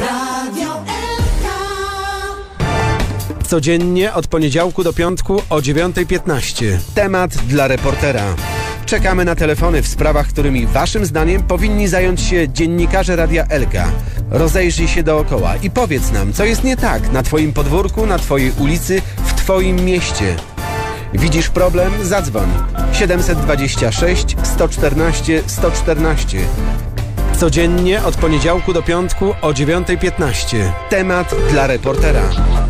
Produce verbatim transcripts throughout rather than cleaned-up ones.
Codziennie od poniedziałku do piątku o dziewiąta piętnaście. Temat dla reportera. Czekamy na telefony w sprawach, którymi waszym zdaniem powinni zająć się dziennikarze Radia Elka. Rozejrzyj się dookoła i powiedz nam, co jest nie tak na twoim podwórku, na twojej ulicy, w twoim mieście. Widzisz problem? Zadzwoń. siedemset dwadzieścia sześć sto czternaście sto czternaście. Codziennie od poniedziałku do piątku o dziewiąta piętnaście. Temat dla reportera.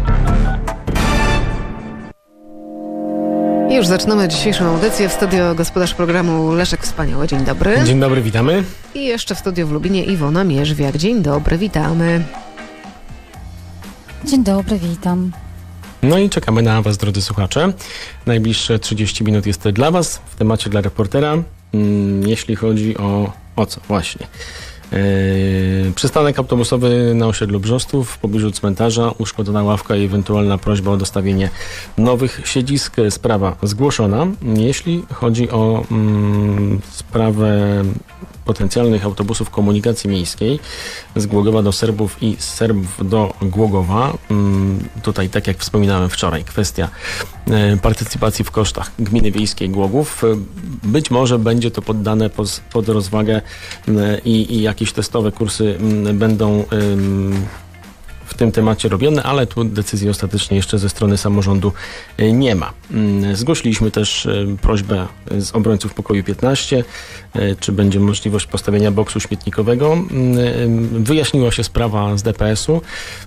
I już zaczynamy dzisiejszą audycję. W studio gospodarz programu Leszek Wspaniały. Dzień dobry. Dzień dobry, witamy. I jeszcze w studio w Lubinie Iwona Mierzwiak. Dzień dobry, witamy. Dzień dobry, witam. No i czekamy na was, drodzy słuchacze. Najbliższe trzydzieści minut jest dla was w temacie dla reportera. Hmm, jeśli chodzi o... o co? Właśnie. Yy, przystanek autobusowy na osiedlu Brzostów w pobliżu cmentarza, uszkodzona ławka i ewentualna prośba o dostawienie nowych siedzisk. Sprawa zgłoszona. Jeśli chodzi o mm, sprawę potencjalnych autobusów komunikacji miejskiej z Głogowa do Serbów i z Serbów do Głogowa. Tutaj, tak jak wspominałem wczoraj, kwestia partycypacji w kosztach Gminy Wiejskiej Głogów. Być może będzie to poddane pod, pod rozwagę i, i jakieś testowe kursy będą w tym temacie robione, ale tu decyzji ostatecznie jeszcze ze strony samorządu nie ma. Zgłosiliśmy też prośbę z obrońców pokoju piętnaście, czy będzie możliwość postawienia boksu śmietnikowego. Wyjaśniła się sprawa z D P S-u.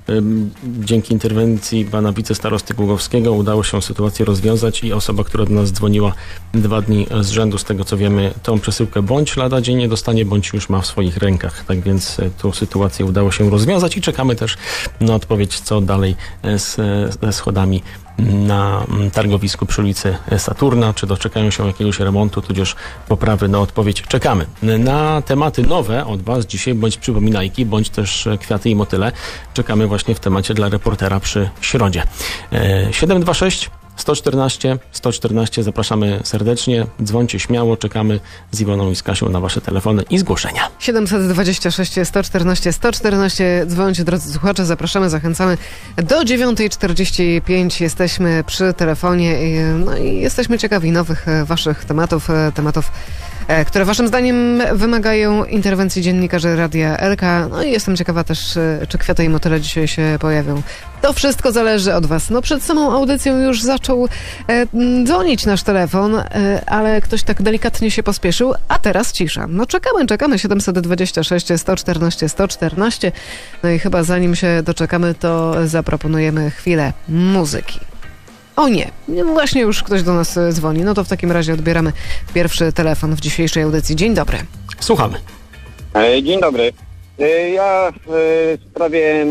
Dzięki interwencji pana wicestarosty Głogowskiego udało się sytuację rozwiązać i osoba, która do nas dzwoniła dwa dni z rzędu, z tego co wiemy, tą przesyłkę bądź lada dzień nie dostanie, bądź już ma w swoich rękach. Tak więc tą sytuację udało się rozwiązać i czekamy też na odpowiedź, co dalej z, ze schodami na targowisku przy ulicy Saturna, czy doczekają się jakiegoś remontu, tudzież poprawy. Na odpowiedź czekamy. Na tematy nowe od was dzisiaj, bądź przypominajki, bądź też kwiaty i motyle, czekamy właśnie w temacie dla reportera przy środzie. siedem dwa sześć sto czternaście sto czternaście. Zapraszamy serdecznie. Dzwońcie śmiało. Czekamy z Iwoną i z Kasią na wasze telefony i zgłoszenia. siedemset dwadzieścia sześć sto czternaście sto czternaście. Dzwońcie, drodzy słuchacze. Zapraszamy, zachęcamy. Do dziewiąta czterdzieści pięć jesteśmy przy telefonie. No i jesteśmy ciekawi nowych waszych tematów, tematów, które waszym zdaniem wymagają interwencji dziennikarzy Radia Elka. No i jestem ciekawa też, czy kwiaty i motyle dzisiaj się pojawią. To wszystko zależy od was. No przed samą audycją już zaczął e, dzwonić nasz telefon, e, ale ktoś tak delikatnie się pospieszył, a teraz cisza. No czekamy, czekamy. siedemset dwadzieścia sześć sto czternaście sto czternaście. No i chyba zanim się doczekamy, to zaproponujemy chwilę muzyki. O nie, właśnie już ktoś do nas dzwoni. No to w takim razie odbieramy pierwszy telefon w dzisiejszej audycji. Dzień dobry. Słuchamy. Dzień dobry. Ja w sprawie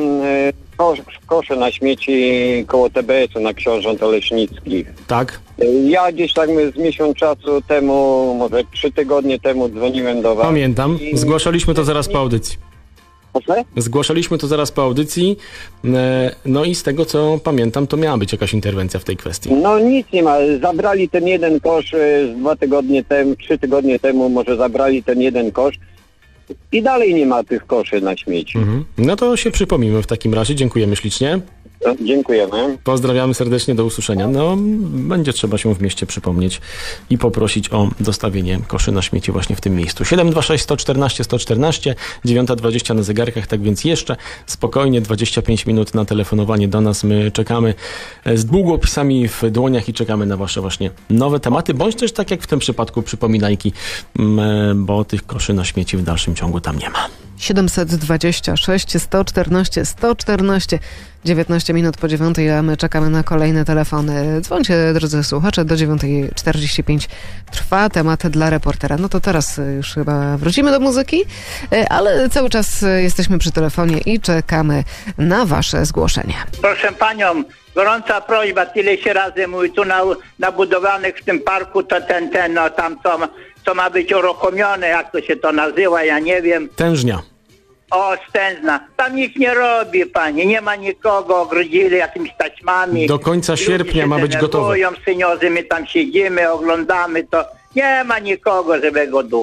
koszy na śmieci koło T B S-u na Książąt Oleśnickich. Tak. Ja gdzieś tak z miesiąc czasu temu, może trzy tygodnie temu dzwoniłem do was. Pamiętam. Zgłaszaliśmy to zaraz po audycji. Proszę? Zgłaszaliśmy to zaraz po audycji, no i z tego co pamiętam, to miała być jakaś interwencja w tej kwestii. No nic nie ma, zabrali ten jeden kosz z dwa tygodnie temu, trzy tygodnie temu może zabrali ten jeden kosz i dalej nie ma tych koszy na śmieci. Mhm. No to się przypomnimy w takim razie, dziękujemy ślicznie. No, dziękujemy. Pozdrawiamy serdecznie, do usłyszenia. No, będzie trzeba się w mieście przypomnieć i poprosić o dostawienie koszy na śmieci właśnie w tym miejscu. siedem dwa sześć sto czternaście sto czternaście, dziewiąta dwadzieścia na zegarkach, tak więc jeszcze spokojnie dwadzieścia pięć minut na telefonowanie do nas. My czekamy z długopisami w dłoniach i czekamy na wasze właśnie nowe tematy, bądź też tak jak w tym przypadku przypominajki, bo tych koszy na śmieci w dalszym ciągu tam nie ma. siedemset dwadzieścia sześć sto czternaście sto czternaście. dziewiętnaście minut po dziewiątej, a my czekamy na kolejne telefony. Dzwońcie, drodzy słuchacze, do dziewiąta czterdzieści pięć trwa temat dla reportera. No to teraz już chyba wrócimy do muzyki, ale cały czas jesteśmy przy telefonie i czekamy na wasze zgłoszenia. Proszę panią, gorąca prośba, tyle się razy mówi, tu na, nabudowanych w tym parku to ten, ten, no tam co, co ma być uruchomione, jak to się to nazywa, ja nie wiem. Tężnia. O, Stężna. Tam nikt nie robi, panie. Nie ma nikogo, ogrodzili jakimiś taśmami. Do końca sierpnia ma być gotowe. Seniorzy, my tam siedzimy, oglądamy to. Nie ma nikogo żywego ducha.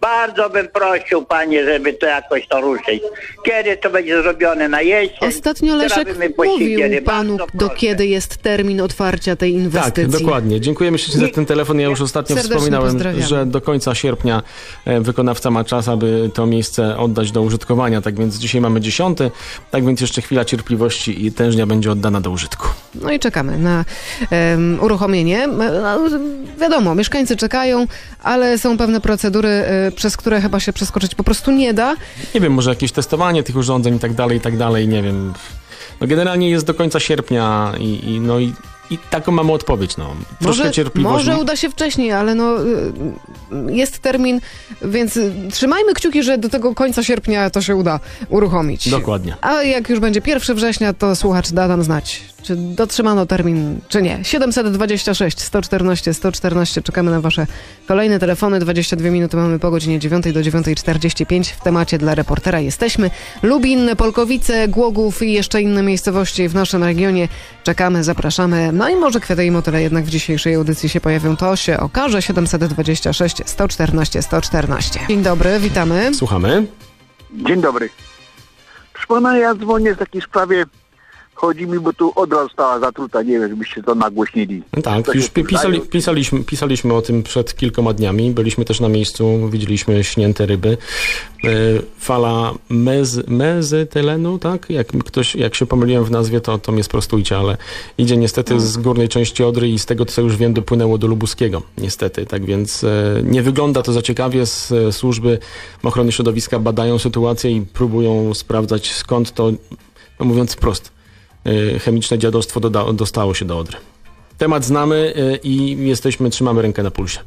Bardzo bym prosił panie, żeby to jakoś to ruszyć. Kiedy to będzie zrobione na jesień? Ostatnio Leszek mówił panu, do kiedy jest termin otwarcia tej inwestycji. Tak, dokładnie. Dziękujemy ślicznie za ten telefon. Ja już ostatnio Serdecznie wspominałem, pozdrawiamy. że do końca sierpnia e, wykonawca ma czas, aby to miejsce oddać do użytkowania. Tak więc dzisiaj mamy dziesiąty, tak więc jeszcze chwila cierpliwości i tężnia będzie oddana do użytku. No i czekamy na um, uruchomienie. No, wiadomo, mieszkańcy czekają, ale są pewne procedury, y, przez które chyba się przeskoczyć po prostu nie da. Nie wiem, może jakieś testowanie tych urządzeń i tak dalej, i tak dalej, nie wiem. No generalnie jest do końca sierpnia i, i no i, i taką mamy odpowiedź, no. Troszkę Może, cierpliwości. może uda się wcześniej, ale no y, jest termin, więc y, trzymajmy kciuki, że do tego końca sierpnia to się uda uruchomić. Dokładnie. A jak już będzie pierwszego września, to słuchacz da nam znać, czy dotrzymano termin, czy nie. siedemset dwadzieścia sześć sto czternaście sto czternaście. Czekamy na wasze kolejne telefony. dwadzieścia dwie minuty mamy po godzinie dziewiątej do dziewiątej czterdzieści pięć. W temacie dla reportera jesteśmy. Lubin, Polkowice, Głogów i jeszcze inne miejscowości w naszym regionie. Czekamy, zapraszamy. No i może kwiaty i motyle jednak w dzisiejszej audycji się pojawią. To się okaże. siedemset dwadzieścia sześć sto czternaście sto czternaście. Dzień dobry, witamy. Słuchamy. Dzień dobry. Proszę pana, ja dzwonię w takiej sprawie. Chodzi mi, bo tu Odra została zatruta. Nie wiem, żebyście to nagłośnili. No tak, To już się pi- pisali, przydają. pisaliśmy, pisaliśmy o tym przed kilkoma dniami. Byliśmy też na miejscu, widzieliśmy śnięte ryby. E, fala mez, mezytylenu, tak? Jak ktoś, jak się pomyliłem w nazwie, to, to mnie sprostujcie, ale idzie niestety z górnej części Odry i z tego, co już wiem, dopłynęło do Lubuskiego. Niestety, tak więc e, nie wygląda to za ciekawie. Z, e, służby ochrony środowiska badają sytuację i próbują sprawdzać, skąd to, no mówiąc wprost, chemiczne dziadostwo doda- dostało się do Odry. Temat znamy i jesteśmy, trzymamy rękę na pulsie.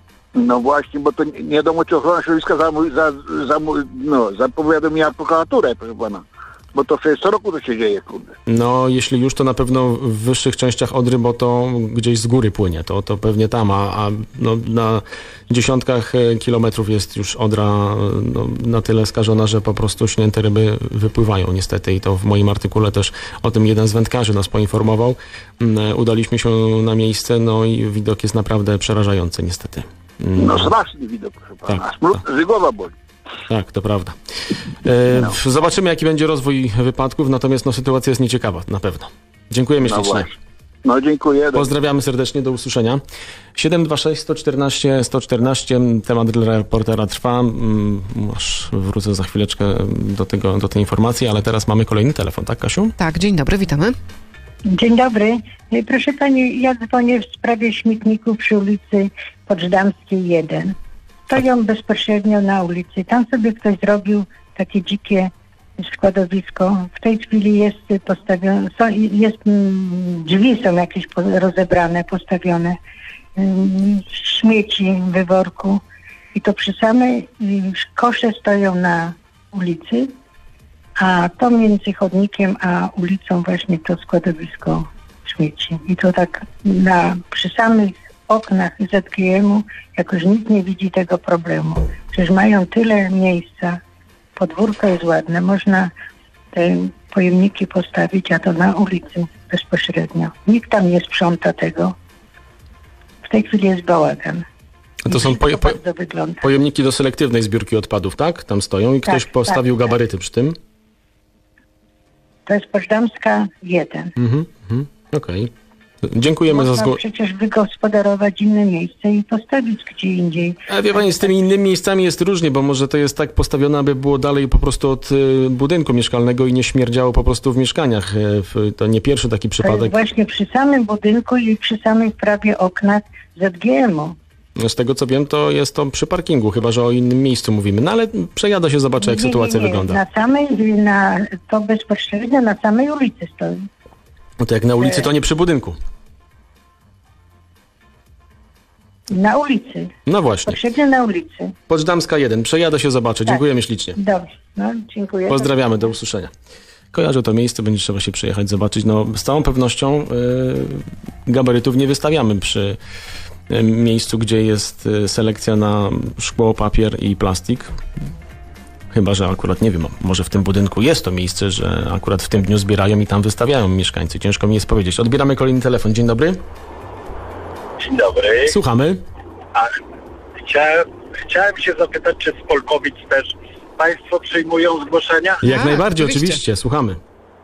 No właśnie, bo to nie, nie wiadomo, czy ochrona środowiska za, za, za, no, zapowiadomiła prokuraturę, proszę pana. Bo to przecież co roku to się dzieje, kurde. No, jeśli już, to na pewno w wyższych częściach Odry, bo to gdzieś z góry płynie, to, to pewnie tam, a, a no, na dziesiątkach kilometrów jest już Odra no, na tyle skażona, że po prostu śnięte ryby wypływają niestety i to w moim artykule też o tym jeden z wędkarzy nas poinformował. Udaliśmy się na miejsce, no i widok jest naprawdę przerażający niestety. No straszny widok, proszę pana. Tak, Aż mró- że głowa boli. Tak, to prawda. E, zobaczymy, jaki będzie rozwój wypadków, natomiast no, sytuacja jest nieciekawa, na pewno. Dziękujemy No ślicznie. właśnie. No dziękuję. Pozdrawiamy serdecznie, do usłyszenia. siedem dwa sześć sto czternaście sto czternaście, temat dla reportera trwa. Mm, Aż wrócę za chwileczkę do, tego, do tej informacji, ale teraz mamy kolejny telefon, tak Kasiu? Tak, dzień dobry, witamy. Dzień dobry. Proszę pani, ja dzwonię w sprawie śmietników przy ulicy Poczdamskiej jeden. Stoją bezpośrednio na ulicy. Tam sobie ktoś zrobił takie dzikie składowisko. W tej chwili jest postawione, są, jest, mm, drzwi są jakieś po- rozebrane, postawione, mm, śmieci w worku. I to przy samej, y, kosze stoją na ulicy, a to między chodnikiem a ulicą właśnie to składowisko śmieci. I to tak na, przy samych oknach Z G M-u jakoś nikt nie widzi tego problemu. Przecież mają tyle miejsca, podwórko jest ładne, można te pojemniki postawić, a to na ulicy bezpośrednio. Nikt tam nie sprząta tego. W tej chwili jest bałagan. To I są wszystko poje, po, bardzo wygląda. pojemniki do selektywnej zbiórki odpadów, tak? Tam stoją i ktoś Tak, postawił tak, tak. gabaryty przy tym. To jest Poczdamska jeden. Mhm, mhm, okej. Dziękujemy za Można zgłoszenie. przecież wygospodarować inne miejsce i postawić gdzie indziej. A wie pani, z tymi innymi miejscami jest różnie, bo może to jest tak postawione, aby było dalej po prostu od y, budynku mieszkalnego i nie śmierdziało po prostu w mieszkaniach. Y, w, to nie pierwszy taki To jest przypadek. właśnie przy samym budynku i przy samych prawie oknach Z G M-u. Z tego co wiem, to jest to przy parkingu, chyba że o innym miejscu mówimy. No ale przejada się, zobaczę, jak Nie, nie, sytuacja nie. wygląda. Na samej, na, to bezpośrednio na samej ulicy stoi. No to jak na ulicy, to nie przy budynku. Na ulicy. No właśnie. Bezpośrednio na ulicy. Poczdamska jeden. Przejadę się, zobaczę. Dziękujemy ślicznie. Dobrze. No, dziękuję. Pozdrawiamy, do usłyszenia. Kojarzę to miejsce, będzie trzeba się przyjechać, zobaczyć. No, z całą pewnością yy, gabarytów nie wystawiamy przy yy, miejscu, gdzie jest yy, selekcja na szkło, papier i plastik. Chyba że akurat, nie wiem, może w tym budynku jest to miejsce, że akurat w tym dniu zbierają i tam wystawiają mieszkańcy. Ciężko mi jest powiedzieć. Odbieramy kolejny telefon. Dzień dobry. Dzień dobry. Słuchamy. A chciałem chciałem się zapytać, czy z Polkowic też Państwo przyjmują zgłoszenia? Jak A, najbardziej, oczywiście. oczywiście, słuchamy.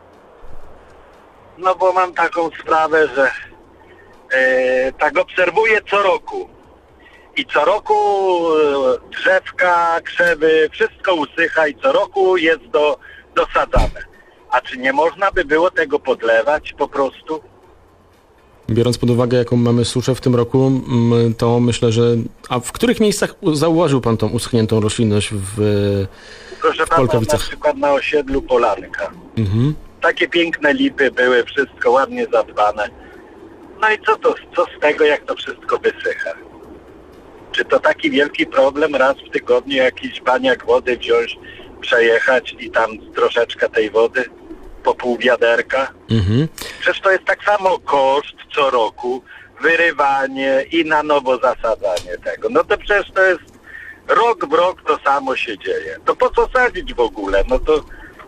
No bo mam taką sprawę, że e, tak obserwuję co roku. I co roku e, drzewka, krzewy, wszystko usycha i co roku jest do, dosadzane. A czy nie można by było tego podlewać po prostu? Biorąc pod uwagę, jaką mamy suszę w tym roku, mm, to myślę, że... A w których miejscach u- zauważył pan tą uschniętą roślinność w, Proszę w pana, na Polkowicach? przykład na osiedlu Polanka. Mhm. Takie piękne lipy były, wszystko ładnie zadbane. No i co to, co z tego, jak to wszystko wysycha? Czy to taki wielki problem raz w tygodniu jakiś baniak wody wziąć, przejechać i tam troszeczkę tej wody po pół wiaderka? Mhm. Przecież to jest tak samo koszt co roku, wyrywanie i na nowo zasadzanie tego. No to przecież to jest rok w rok to samo się dzieje. To po co sadzić w ogóle? No to,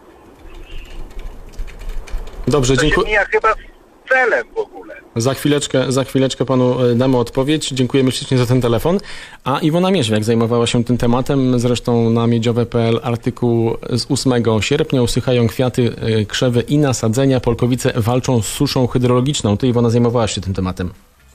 Dobrze, to się dziękuję. mija chyba z celem w ogóle. Za chwileczkę, za chwileczkę panu e, damy odpowiedź. Dziękujemy ślicznie za ten telefon. A Iwona Mierzwiak zajmowała się tym tematem. Zresztą na miedziowe kropka pe el artykuł z ósmego sierpnia. Usychają kwiaty, e, krzewy i nasadzenia. Polkowice walczą z suszą hydrologiczną. Ty, Iwona, zajmowałaś się tym tematem.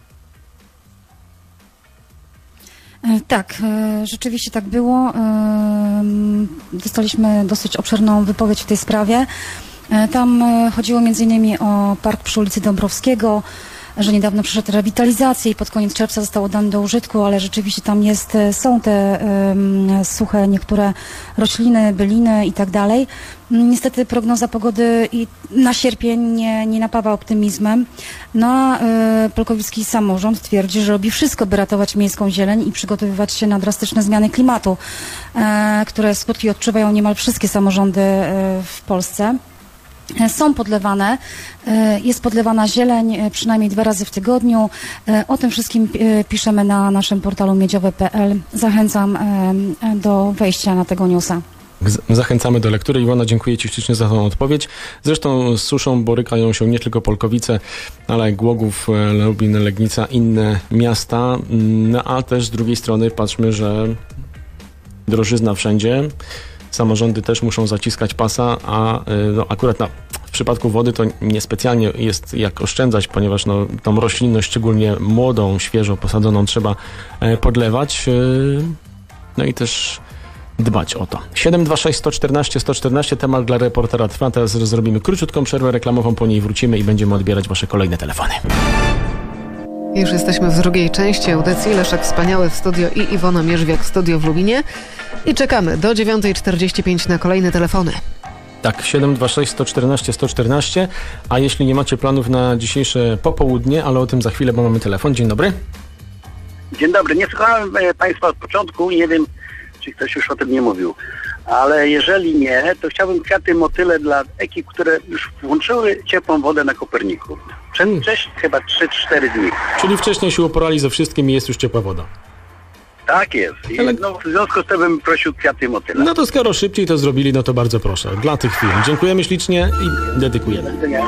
E, Tak, e, rzeczywiście tak było. E, Dostaliśmy dosyć obszerną wypowiedź w tej sprawie. E, Tam e, chodziło między innymi o park przy ulicy Dąbrowskiego, że niedawno przeszedł rewitalizację i pod koniec czerwca został oddany do użytku, ale rzeczywiście tam jest, e, są te e, suche niektóre rośliny, byliny i tak dalej. Niestety prognoza pogody i na sierpień nie, nie napawa optymizmem. No a e, polkowicki samorząd twierdzi, że robi wszystko, by ratować miejską zieleń i przygotowywać się na drastyczne zmiany klimatu, e, które skutki odczuwają niemal wszystkie samorządy e, w Polsce. E, Są podlewane, e, jest podlewana zieleń e, przynajmniej dwa razy w tygodniu. E, O tym wszystkim e, piszemy na naszym portalu miedziowe kropka pe el. Zachęcam e, do wejścia na tego newsa. Z- Zachęcamy do lektury. Iwona, dziękuję ci ślicznie za tą odpowiedź. Zresztą z suszą borykają się nie tylko Polkowice, ale Głogów, e, Lubin, Legnica, inne miasta. Mm, No a też z drugiej strony patrzmy, że drożyzna wszędzie. Samorządy też muszą zaciskać pasa, a y, no, akurat na, w przypadku wody to niespecjalnie jest jak oszczędzać, ponieważ no, tą roślinność, szczególnie młodą, świeżo posadzoną, trzeba e, podlewać. Y, no i też dbać o to. siedem dwa sześć jeden cztery, jeden cztery jeden cztery, temat dla reportera trwa. Teraz zrobimy króciutką przerwę reklamową, po niej wrócimy i będziemy odbierać wasze kolejne telefony. Już jesteśmy w drugiej części audycji. Leszek Wspaniały w studio i Iwona Mierzwiak w studio w Lubinie. I czekamy do dziewiątej czterdzieści pięć na kolejne telefony. Tak, siedem dwa sześć jeden cztery jeden, jeden cztery jeden, a jeśli nie macie planów na dzisiejsze popołudnie, ale o tym za chwilę, bo mamy telefon. Dzień dobry. Dzień dobry. Nie słuchałem e, Państwa od początku i nie wiem, czy ktoś już o tym nie mówił. Ale jeżeli nie, to chciałbym kwiaty motyle dla ekip, które już włączyły ciepłą wodę na Koperniku. Hmm. Wcześniej chyba trzy cztery dni. Czyli wcześniej się uporali ze wszystkim i jest już ciepła woda. Tak jest. I Ale- no, w związku z tym bym prosił kwiaty motyle. No to skoro szybciej to zrobili, no to bardzo proszę. Dla tych firm. Dziękujemy ślicznie i dedykujemy. Do widzenia.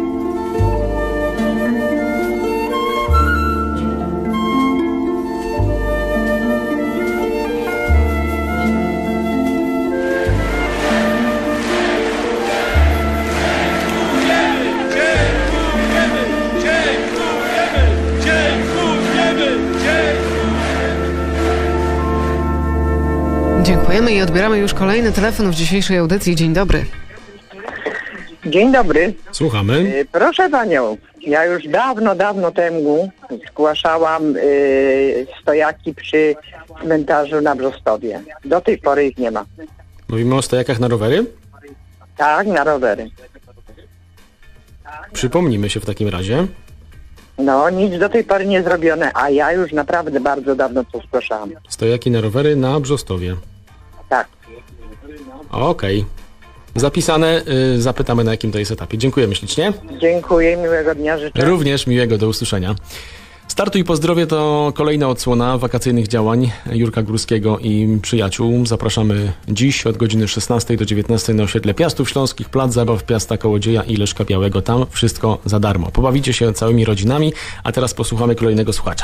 Dziękujemy i odbieramy już kolejny telefon w dzisiejszej audycji. Dzień dobry. Dzień dobry. Słuchamy. Y, Proszę panią, ja już dawno, dawno temu zgłaszałam y, stojaki przy cmentarzu na Brzostowie. Do tej pory ich nie ma. Mówimy o stojakach na rowery? Tak, na rowery. Przypomnijmy się w takim razie. No, nic do tej pory nie zrobione, a ja już naprawdę bardzo dawno to zgłaszałam. Stojaki na rowery na Brzostowie. Tak. Okej. Zapisane. Y, zapytamy, na jakim to jest etapie. Dziękujemy ślicznie. Dziękuję, miłego dnia życzę. Również miłego, do usłyszenia. Startuj po zdrowie to kolejna odsłona wakacyjnych działań Jurka Górskiego i przyjaciół. Zapraszamy dziś od godziny szesnastej do dziewiętnastej na osiedle Piastów Śląskich, plac zabaw Piasta Kołodzieja i Leszka Białego. Tam wszystko za darmo. Pobawicie się całymi rodzinami, a teraz posłuchamy kolejnego słuchacza.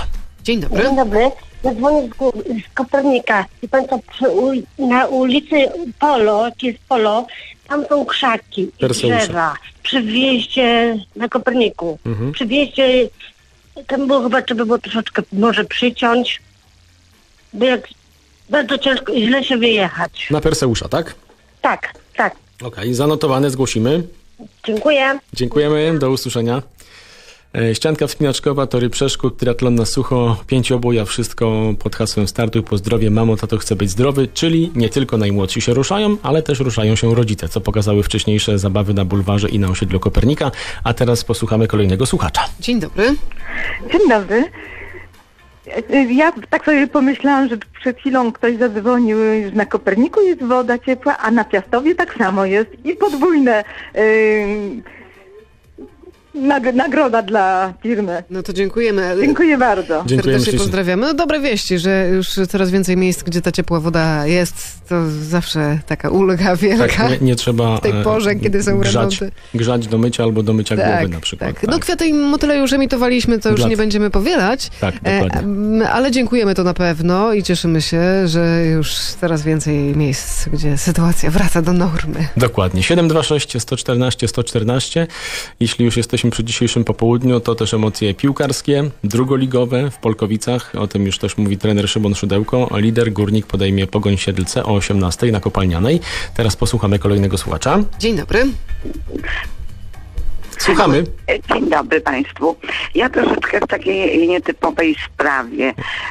Dzień dobry. Dzień dobry. Ja dzwonię z, z Kopernika. I pan co, przy, u, na ulicy Polo, gdzie jest Polo, tam są krzaki i Perseusza. drzewa. Przy wjeździe na Koperniku. Mhm. Przy wjeździe, tam było chyba, trzeba było troszeczkę może przyciąć, bo jak bardzo ciężko, źle się wyjechać. Na Perseusza, tak? Tak, tak. Okej, zanotowane, zgłosimy. Dziękuję. Dziękujemy, do usłyszenia. E, Ścianka wspinaczkowa, tory przeszkód, triatlon na sucho, pięcioboja, wszystko pod hasłem Startuj po zdrowie, mamo, tato chce być zdrowy, czyli nie tylko najmłodsi się ruszają, ale też ruszają się rodzice, co pokazały wcześniejsze zabawy na bulwarze i na osiedlu Kopernika. A teraz posłuchamy kolejnego słuchacza. Dzień dobry. Dzień dobry. Ja tak sobie pomyślałam, że przed chwilą ktoś zadzwonił, że na Koperniku jest woda ciepła, a na Piastowie tak samo jest i podwójne yy, nag- nagroda dla firmy. No to dziękujemy. Dziękuję bardzo. Serdecznie pozdrawiamy. No dobre wieści, że już coraz więcej miejsc, gdzie ta ciepła woda jest, to zawsze taka ulga wielka. Tak, nie, nie trzeba w tej porze, kiedy są grzać, remonty. grzać do mycia albo do mycia Tak, głowy na przykład. Tak. No kwiaty i motyle już emitowaliśmy, to już Dla- nie będziemy powielać. Tak, dokładnie. E, ale dziękujemy to na pewno i cieszymy się, że już coraz więcej miejsc, gdzie sytuacja wraca do normy. Dokładnie. siedem dwa sześć sto czternaście sto czternaście. Jeśli już jesteśmy przy dzisiejszym popołudniu, to też emocje piłkarskie, drugoligowe w Polkowicach. O tym już też mówi trener Szymon Szydełko. Lider Górnik podejmie Pogoń Siedlce o osiemnastej na Kopalnianej. Teraz posłuchamy kolejnego słuchacza. Dzień dobry. Słuchamy. Dzień dobry Państwu. Ja troszeczkę w takiej nietypowej sprawie.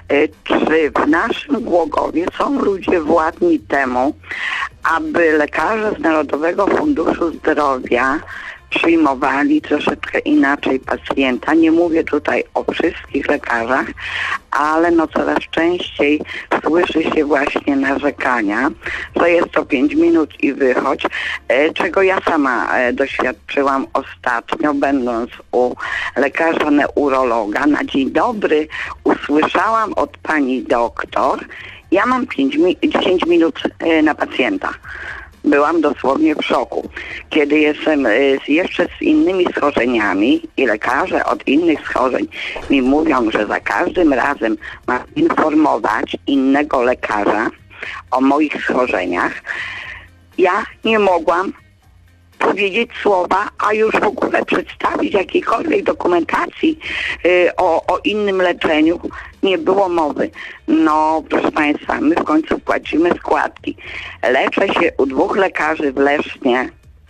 Czy w naszym Głogowie są ludzie władni temu, aby lekarze z Narodowego Funduszu Zdrowia przyjmowali troszeczkę inaczej pacjenta? Nie mówię tutaj o wszystkich lekarzach, ale no coraz częściej słyszy się właśnie narzekania, że jest to pięć minut i wychodź, e, czego ja sama e, doświadczyłam ostatnio, będąc u lekarza neurologa. Na dzień dobry usłyszałam od pani doktor, ja mam pięć, dziesięć minut e, na pacjenta. Byłam dosłownie w szoku. Kiedy jestem y, jeszcze z innymi schorzeniami i lekarze od innych schorzeń mi mówią, że za każdym razem mam informować innego lekarza o moich schorzeniach, ja nie mogłam powiedzieć słowa, a już w ogóle przedstawić jakiejkolwiek dokumentacji y, o, o innym leczeniu nie było mowy. No, proszę Państwa, my w końcu płacimy składki. Leczę się u dwóch lekarzy w Lesznie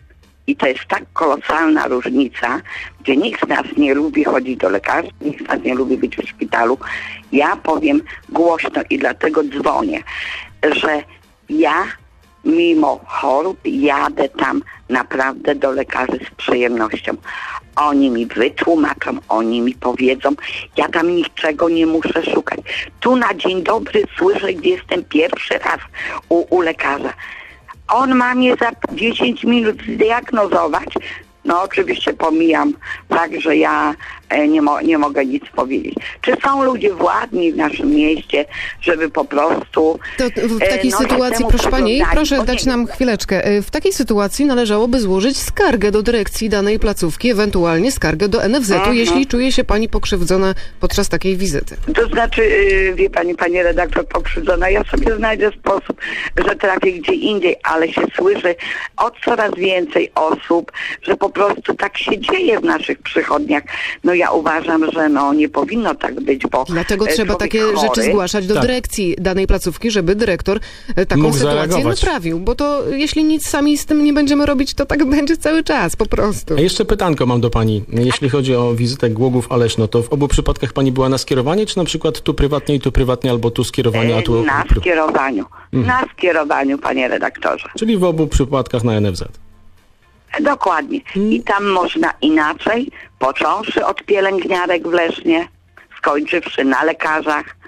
i to jest tak kolosalna różnica, gdzie nikt z nas nie lubi chodzić do lekarzy, nikt z nas nie lubi być w szpitalu. Ja powiem głośno i dlatego dzwonię, że ja mimo chorób jadę tam naprawdę do lekarzy z przyjemnością. Oni mi wytłumaczą, oni mi powiedzą, ja tam niczego nie muszę szukać. Tu na dzień dobry słyszę, gdzie jestem pierwszy raz u, u lekarza. On ma mnie za dziesięć minut zdiagnozować. No oczywiście pomijam fakt, że ja e, nie, mo- nie mogę nic powiedzieć. Czy są ludzie władni w naszym mieście, żeby po prostu... To w takiej e, no, sytuacji, temu proszę pani, przyglądali, proszę bo dać nie- nam chwileczkę. W takiej sytuacji należałoby złożyć skargę do dyrekcji danej placówki, ewentualnie skargę do N F Z-u, Mhm. jeśli czuje się pani pokrzywdzona podczas takiej wizyty. To znaczy, yy, wie pani, pani redaktor, pokrzywdzona, ja sobie znajdę sposób, że trafię gdzie indziej, ale się słyszy od coraz więcej osób, że po prostu tak się dzieje w naszych przychodniach. No ja uważam, że no nie powinno tak być, bo Dlatego e, trzeba człowiek takie chory, rzeczy zgłaszać do Tak. dyrekcji danej placówki, żeby dyrektor e, taką Mógł sytuację zareagować. naprawił. Bo to jeśli nic sami z tym nie będziemy robić, to tak będzie cały czas po prostu. A jeszcze pytanko mam do pani. Jeśli chodzi o wizytę Głogów-Aleśno, to w obu przypadkach pani była na skierowanie, czy na przykład tu prywatnie i tu prywatnie, albo tu skierowanie, a tu... na skierowaniu. Mhm. Na skierowaniu, panie redaktorze. Czyli w obu przypadkach na N F Z. Dokładnie. I tam można inaczej, począwszy od pielęgniarek w Lesznie, skończywszy na lekarzach,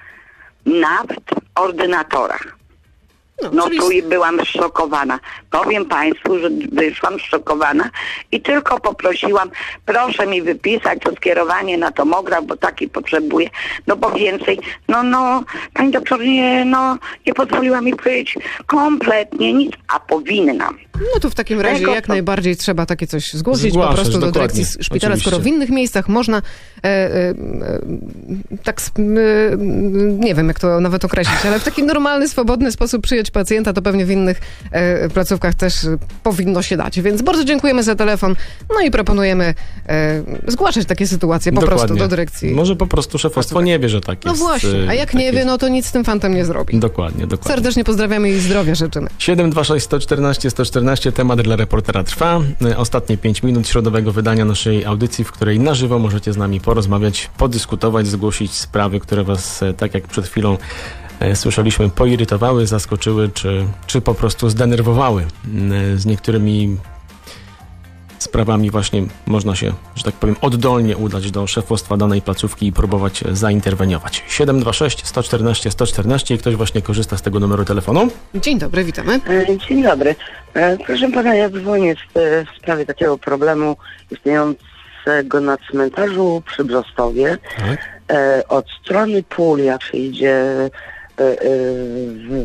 nawet ordynatorach. No, No czyli tu i byłam zszokowana. Powiem Państwu, że wyszłam zszokowana i tylko poprosiłam, proszę mi wypisać to skierowanie na tomograf, bo taki potrzebuję. No bo więcej, no no, pani doktor nie, no, nie pozwoliła mi powiedzieć kompletnie nic, a powinnam. No to w takim razie Tego jak to- najbardziej trzeba takie coś zgłosić Zgłaszać, po prostu do dokładnie. dyrekcji szpitala, Oczywiście. skoro w innych miejscach można e, e, e, tak, sp- e, nie wiem jak to nawet określić, ale w taki normalny, swobodny sposób przyjąć pacjenta, to pewnie w innych e, placówkach też e, powinno się dać. Więc bardzo dziękujemy za telefon, no i proponujemy e, zgłaszać takie sytuacje po prostu Dokładnie. do dyrekcji. Może po prostu szefostwo nie wie, że tak No jest. właśnie, a jak tak nie jest. wie, no to nic z tym fantem nie zrobi. Dokładnie, dokładnie. Serdecznie pozdrawiamy i zdrowia życzymy. siedem dwa sześć sto czternaście sto czternaście, temat dla reportera trwa. Ostatnie pięć minut środowego wydania naszej audycji, w której na żywo możecie z nami porozmawiać, podyskutować, zgłosić sprawy, które was, e, tak jak przed chwilą e, słyszeliśmy, poirytowały, zaskoczyły, czy, czy po prostu zdenerwowały. E, Z niektórymi sprawami właśnie można się, że tak powiem, oddolnie udać do szefostwa danej placówki i próbować zainterweniować. siedem dwa sześć sto czternaście sto czternaście i ktoś właśnie korzysta z tego numeru telefonu. Dzień dobry, witamy. E, Dzień dobry. E, Proszę pana, ja dzwonię w, e, w sprawie takiego problemu istniejącego na cmentarzu przy Brzostowie. Tak. E, Od strony pól, jak się idzie, e, e, w-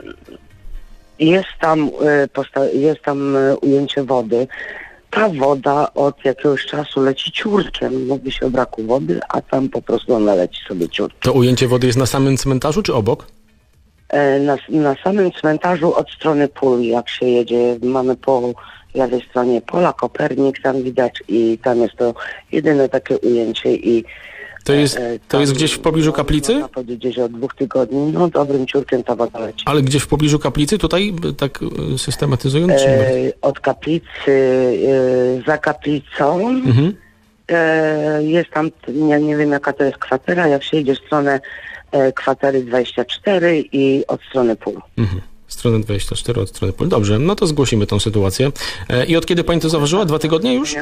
jest tam, e, posta- jest tam e, ujęcie wody. Ta woda od jakiegoś czasu leci ciurkiem. Mówi się o braku wody, a tam po prostu ona leci sobie ciurkiem. To ujęcie wody jest na samym cmentarzu, czy obok? E, Na, na samym cmentarzu od strony pól, jak się jedzie, mamy po lewej stronie pola, Kopernik tam widać i tam jest to jedyne takie ujęcie i To jest, e, to jest tam, gdzieś w pobliżu no, kaplicy? Można powiedzieć, gdzieś od dwóch tygodni, no dobrym ciurkiem ta woda leci. Ale gdzieś w pobliżu kaplicy? Tutaj y, tak y, systematyzując? Czy nie? E, od kaplicy, e, za kaplicą Mhm. e, jest tam, nie, nie wiem jaka to jest kwatera, jak się idzie w stronę e, kwatery dwadzieścia cztery i od strony pól. Mhm. Stronę dwadzieścia cztery od strony pól. Dobrze, no to zgłosimy tą sytuację. E, I od kiedy pani to zauważyła? Dwa tygodnie już?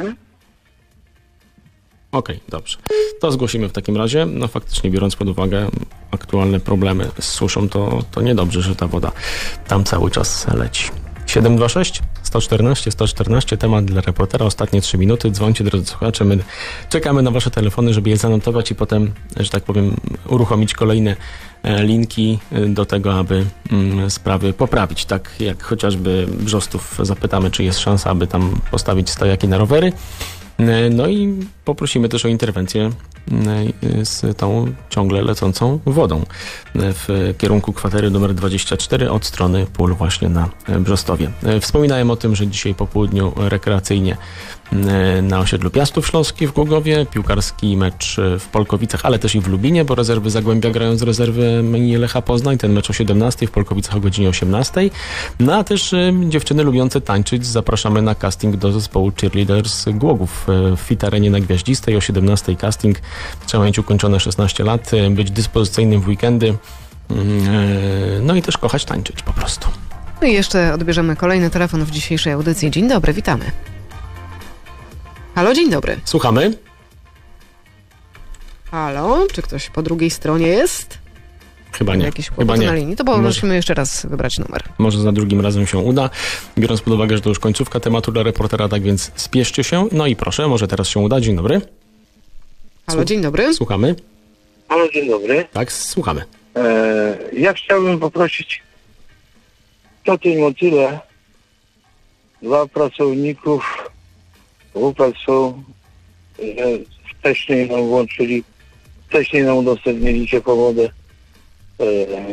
Okej, dobrze. To zgłosimy w takim razie. No faktycznie, biorąc pod uwagę aktualne problemy z suszą, to, to niedobrze, że ta woda tam cały czas leci. siedem dwa sześć sto czternaście sto czternaście, temat dla reportera, ostatnie trzy minuty. Dzwońcie, drodzy słuchacze, my czekamy na wasze telefony, żeby je zanotować i potem, że tak powiem, uruchomić kolejne e, linki e, do tego, aby mm, sprawy poprawić. Tak jak chociażby Brzostów zapytamy, czy jest szansa, aby tam postawić stojaki na rowery. E, No i poprosimy też o interwencję e, z tą ciągle lecącą wodą e, w kierunku kwatery numer dwadzieścia cztery od strony pól właśnie na e, Brzostowie. E, Wspominałem o tym, że dzisiaj po południu rekreacyjnie e, na osiedlu Piastów Śląskich w Głogowie, piłkarski mecz w Polkowicach, ale też i w Lubinie, bo rezerwy Zagłębia grają z rezerwy imeni Lecha Poznań, ten mecz o siedemnastej, w Polkowicach o godzinie osiemnastej. No a też e, dziewczyny lubiące tańczyć zapraszamy na casting do zespołu Cheerleaders Głogów e, w Fit Arenie na Gwiaździstej o siedemnastej casting. Trzeba mieć ukończone szesnaście lat, e, być dyspozycyjnym w weekendy, mm, e, no i też kochać tańczyć po prostu. No i jeszcze odbierzemy kolejny telefon w dzisiejszej audycji. Dzień dobry, witamy. Halo, dzień dobry. Słuchamy. Halo, czy ktoś po drugiej stronie jest? Chyba nie. Jakiś Chyba kłopot nie. na linii. To Może- musimy jeszcze raz wybrać numer. Może za drugim razem się uda, biorąc pod uwagę, że to już końcówka tematu dla reportera, tak więc spieszcie się. No i proszę, może teraz się uda. Dzień dobry. Halo, dzień dobry. Słuchamy. Halo, dzień dobry. Tak, słuchamy. E, ja chciałbym poprosić o tej motyle dla pracowników W P S-u, że wcześniej nam włączyli, wcześniej nam udostępnili ciepłą wodę. E,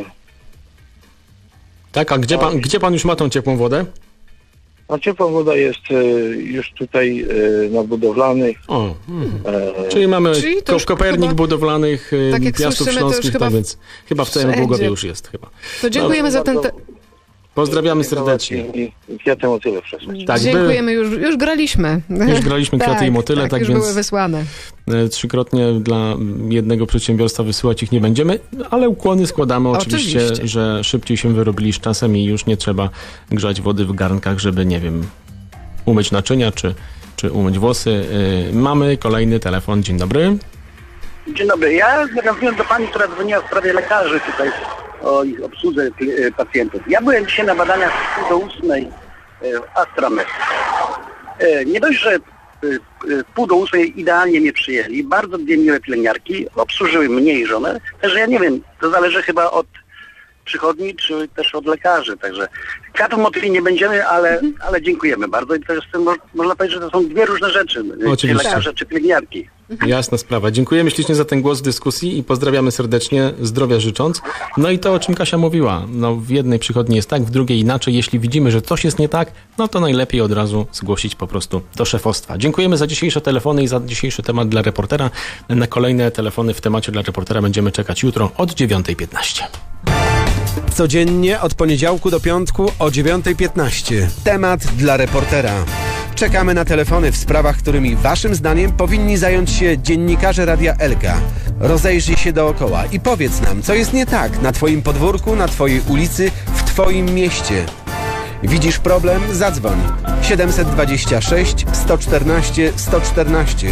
Tak, a gdzie pan, gdzie pan już ma tą ciepłą wodę? a ciepła woda jest e, już tutaj e, na budowlanych. O, hmm. E, Czyli mamy Czyli to ko- już Kopernik chyba- budowlanych, y, tak jak Piastów słyszymy, to już Śląskich, chyba tak więc chyba w całym wszędzie. Głogowie już jest chyba. To dziękujemy za ten... Te... Pozdrawiamy serdecznie. I kwiaty motyle przesłać. Tak, Dziękujemy, już, już graliśmy. Już graliśmy kwiaty tak, i motyle, tak, tak już więc- były wysłane. E, Trzykrotnie dla jednego przedsiębiorstwa wysyłać ich nie będziemy, ale ukłony składamy oczywiście, Oczywiście. że szybciej się wyrobili z czasem i już nie trzeba grzać wody w garnkach, żeby, nie wiem, umyć naczynia czy, czy umyć włosy. E, Mamy kolejny telefon. Dzień dobry. Dzień dobry. Ja nawiązuję do pani, która dzwoniła w sprawie lekarzy tutaj o ich obsłudze e, pacjentów. Ja byłem dzisiaj na badaniach z pół do ósmej e, w Astramed. E, Nie dość, że e, e, pół do ósmej idealnie mnie przyjęli, bardzo dwie miłe pielęgniarki, obsłużyły mnie i żonę, że ja nie wiem, to zależy chyba od przychodni, czy też od lekarzy. Także kwiatów motyli nie będziemy, ale, ale dziękujemy bardzo. I to jest, mo- można powiedzieć, że to są dwie różne rzeczy. Czy Oczywiście. lekarze, czy pielęgniarki. Jasna sprawa. Dziękujemy ślicznie za ten głos w dyskusji i pozdrawiamy serdecznie, zdrowia życząc. No i to, o czym Kasia mówiła. No w jednej przychodni jest tak, w drugiej inaczej. Jeśli widzimy, że coś jest nie tak, no to najlepiej od razu zgłosić po prostu do szefostwa. Dziękujemy za dzisiejsze telefony i za dzisiejszy temat dla reportera. Na kolejne telefony w temacie dla reportera będziemy czekać jutro od dziewiątej piętnaście. Codziennie od poniedziałku do piątku o dziewiątej piętnaście. Temat dla reportera. Czekamy na telefony w sprawach, którymi waszym zdaniem powinni zająć się dziennikarze Radia Elka. Rozejrzyj się dookoła i powiedz nam, co jest nie tak na twoim podwórku, na twojej ulicy, w twoim mieście. Widzisz problem? Zadzwoń. siedemset dwadzieścia sześć sto czternaście sto czternaście.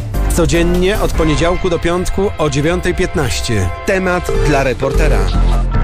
Codziennie od poniedziałku do piątku o dziewiątej piętnaście. Temat dla reportera.